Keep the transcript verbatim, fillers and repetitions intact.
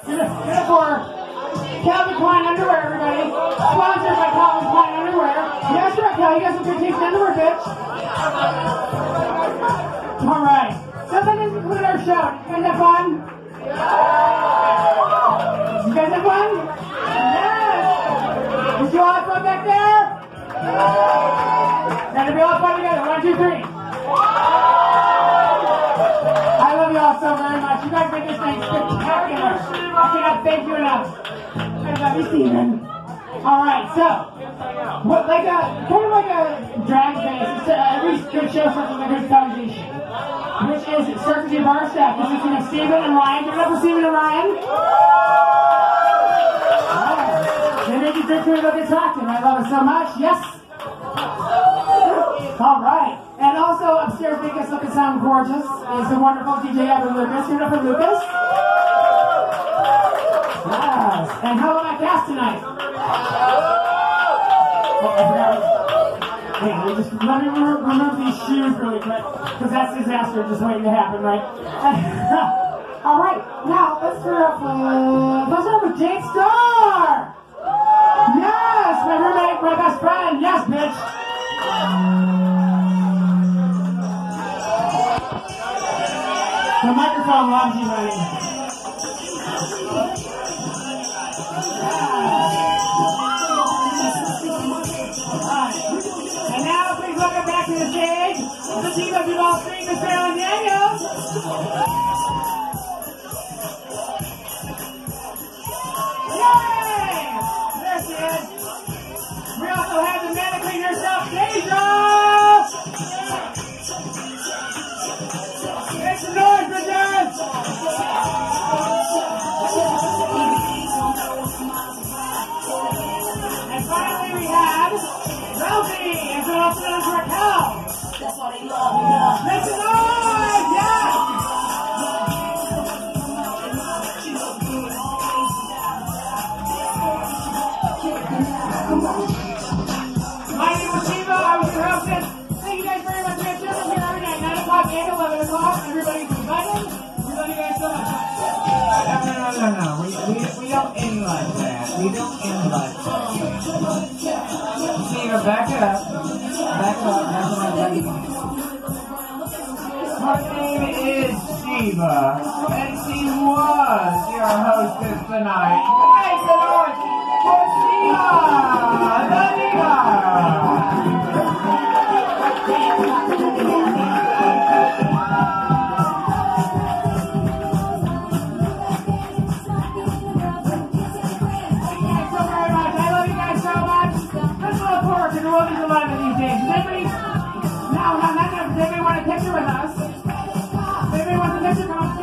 Get it, get it for Calvin Klein underwear, everybody. Sponsored by Calvin Klein underwear. Yes, Raquel, you got some good taste underwear, bitch. All right. So that doesn't conclude our show. You guys have fun? You guys have fun? Yes. Did you all have fun back there? Gotta be all fun together. One, two, three. I love you all so very much. You guys make this thing spectacular. I cannot thank you enough. I love you, Steven. All right, so what, like a kind of like a drag face. It's, uh, every good show starts with a good foundation, which is it starts with your bar staff. This is you know, Steven and Ryan. Give it up for Steven and Ryan. Oh, they make you drink to it like you're talking. I love it so much. Yes. All right. And also upstairs, make us look and sound gorgeous, is the wonderful D J Evan Lucas. Give it up for Lucas. Yes. And how about my cast tonight? Oh, I forgot. Hey, let me just let me remove, remove these shoes really quick, because that's disaster just waiting to happen, right? All right. Now let's start off with let's start with Jake Starr. Yes, my roommate, my best friend. Yes, bitch. The microphone loves you, buddy. Right. And now, please welcome back to the stage the team of you all three, Miss Marilyn Daniels. Yay! There she is. We also have the mannequin herself, Deja. Make some noise, bitches! And finally we have Ralphie, and so also known as Raquel. That's why they love me. Make some noise! Yeah! My name is Shiva, I was your hostess. Thank you guys very much. We have children here every night, nine o'clock and eleven o'clock. Everybody's invited. We love you guys so much. No, no, no, no, no. We, we, we don't end like that. We don't end like that. Shiva, back up. Back up. That's what I'm telling you. Her name is Shiva, and she was your hostess tonight. Make some noise for Shiva, the diva. To the Women's Alive these days. Does anybody, no, no, not, does anybody want a picture with us? Does anybody want a picture? Come on.